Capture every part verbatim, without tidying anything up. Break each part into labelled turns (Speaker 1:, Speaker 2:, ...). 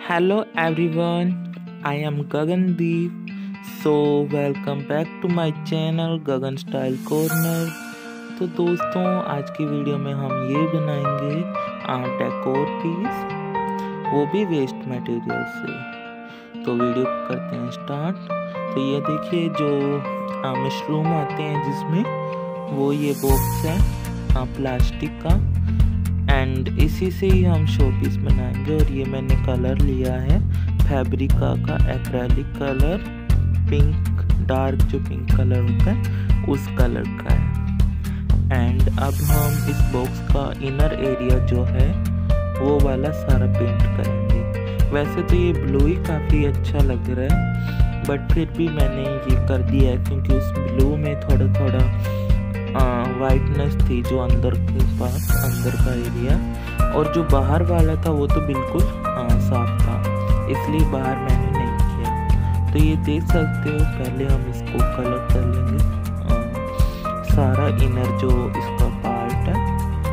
Speaker 1: Hello everyone, I am Gagandeep. So welcome back to my channel Gagan Style Corner. तो दोस्तों आज की video में हम ये बनाएंगे डेकोर पीस, वो भी वेस्ट मटेरियल से। तो वीडियो को करते हैं स्टार्ट। तो ये देखिए जो मशरूम आते हैं जिसमें, वो ये बॉक्स है प्लास्टिक का, एंड इसी से ही हम शो पीस बनाएंगे। और ये मैंने कलर लिया है फैब्रिका का एक्रेलिक कलर, पिंक, डार्क जो पिंक कलर होता है उस कलर का है। एंड अब हम इस बॉक्स का इनर एरिया जो है वो वाला सारा पेंट करेंगे। वैसे तो ये ब्लू ही काफ़ी अच्छा लग रहा है, बट फिर भी मैंने ये कर दिया है क्योंकि उस ब्लू में थोड़ा थोड़ा वाइटनेस थी जो अंदर के पास, अंदर का एरिया, और जो बाहर वाला था वो तो बिल्कुल आ, साफ था, इसलिए बाहर मैंने नहीं किया। तो ये देख सकते हो, पहले हम इसको कलर कर लेंगे आ, सारा इनर जो इसका पार्ट है।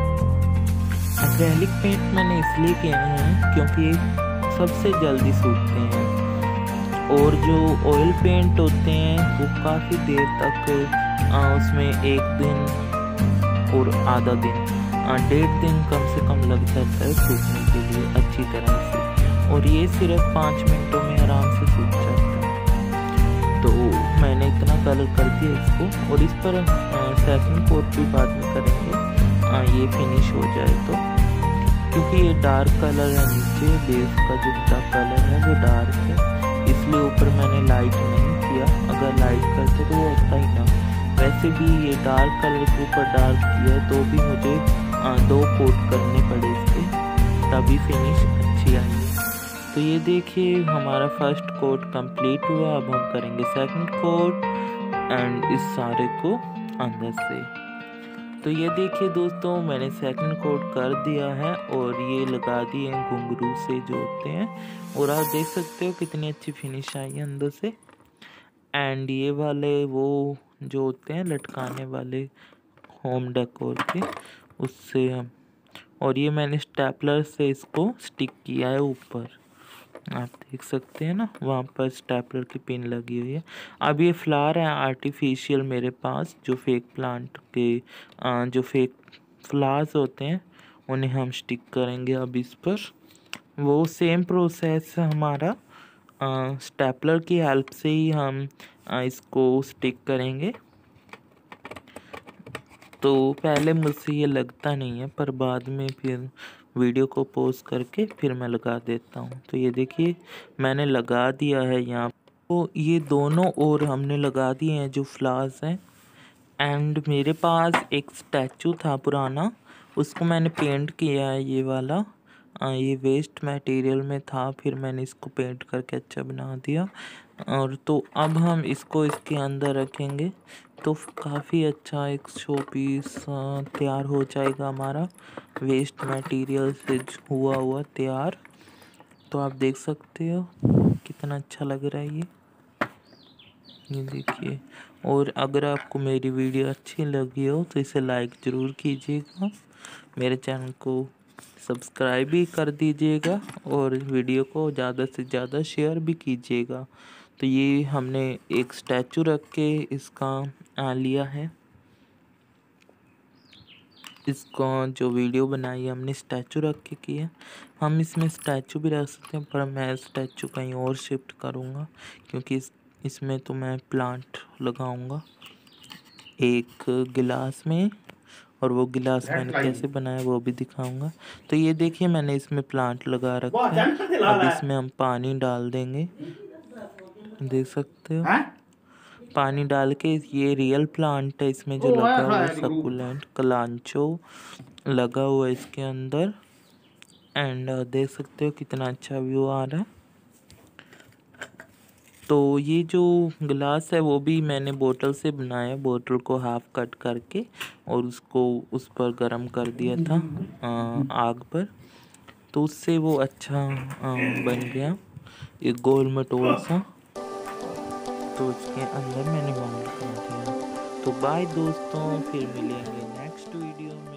Speaker 1: एक्रेलिक पेंट मैंने इसलिए किया है क्योंकि सबसे जल्दी सूखते हैं, और जो ऑयल पेंट होते हैं वो काफ़ी देर तक आ, उसमें एक दिन और आधा दिन, डेढ़ दिन कम से कम लग जाता है सूखने के लिए अच्छी तरह से, और ये सिर्फ पाँच मिनटों में आराम से सूख जाता है। तो मैंने इतना कलर कर दिया इसको, और इस पर सेकंड कोट भी बाद में करेंगे आ, ये फिनिश हो जाए तो, क्योंकि ये डार्क कलर है, नीचे बेस का जो कलर है वो डार्क है, इसलिए ऊपर मैंने लाइट नहीं किया। अगर लाइट करते तो वो होता ही ना। वैसे भी ये डार्क कलर के ऊपर डार्क किया तो भी मुझे आ, दो कोट करने पड़े इसके, तभी फिनिश अच्छी आई। तो ये देखिए हमारा फर्स्ट कोट कंप्लीट हुआ। अब हम करेंगे सेकंड कोट, एंड इस सारे को अंदर से। तो ये देखिए दोस्तों, मैंने सेकंड कोट कर दिया है और ये लगा दिए हैं घुंघरू से जो होते हैं, और आप देख सकते हो कितनी अच्छी फिनिश आई है अंदर से। एंड ये वाले वो जो होते हैं लटकाने वाले होम डेकोर के, उससे हम, और ये मैंने स्टेपलर से इसको स्टिक किया है ऊपर, आप देख सकते हैं ना, वहाँ पर स्टेपलर की पिन लगी हुई है। अब ये फ्लावर है आर्टिफिशियल मेरे पास, जो फेक प्लांट के आ, जो फेक फ्लावर्स होते हैं उन्हें हम स्टिक करेंगे अब इस पर। वो सेम प्रोसेस हमारा स्टेपलर की हेल्प से ही हम आ, इसको स्टिक करेंगे। तो पहले मुझसे ये लगता नहीं है, पर बाद में फिर वीडियो को पॉज करके फिर मैं लगा देता हूँ। तो ये देखिए मैंने लगा दिया है यहाँ। तो ये दोनों और हमने लगा दिए हैं जो फ्लावर्स हैं। एंड मेरे पास एक स्टैचू था पुराना, उसको मैंने पेंट किया है ये वाला। आ, ये वेस्ट मटेरियल में था, फिर मैंने इसको पेंट करके अच्छा बना दिया। और तो अब हम इसको इसके अंदर रखेंगे तो काफ़ी अच्छा एक शो पीस तैयार हो जाएगा हमारा, वेस्ट मटेरियल से हुआ हुआ तैयार। तो आप देख सकते हो कितना अच्छा लग रहा है ये ये देखिए। और अगर आपको मेरी वीडियो अच्छी लगी हो तो इसे लाइक ज़रूर कीजिएगा, मेरे चैनल को सब्सक्राइब भी कर दीजिएगा, और वीडियो को ज़्यादा से ज़्यादा शेयर भी कीजिएगा। तो ये हमने एक स्टैचू रख के इसका आ लिया है, इसको जो वीडियो बनाई है हमने स्टैचू रख के किया। हम इसमें स्टैचू भी रख सकते हैं, पर मैं स्टैचू कहीं और शिफ्ट करूँगा क्योंकि इस इसमें तो मैं प्लांट लगाऊंगा एक गिलास में, और वो गिलास मैंने कैसे बनाया वो भी दिखाऊंगा। तो ये देखिए मैंने इसमें प्लांट लगा रखा है। अब इसमें हम पानी डाल देंगे, देख सकते हो पानी डाल के। ये रियल प्लांट है, इसमें जो लगा हुआ है सक्यूलेंट कलांचो लगा हुआ है इसके अंदर। एंड देख सकते हो कितना अच्छा व्यू आ रहा है। तो ये जो गिलास है वो भी मैंने बोतल से बनाया, बोतल को हाफ कट करके और उसको उस पर गरम कर दिया था आ, आग पर, तो उससे वो अच्छा आ, बन गया एक गोल मटोल सा। तो उसके अंदर मैंने माउंट कर दिया। तो बाय दोस्तों, फिर मिलेंगे नेक्स्ट वीडियो में।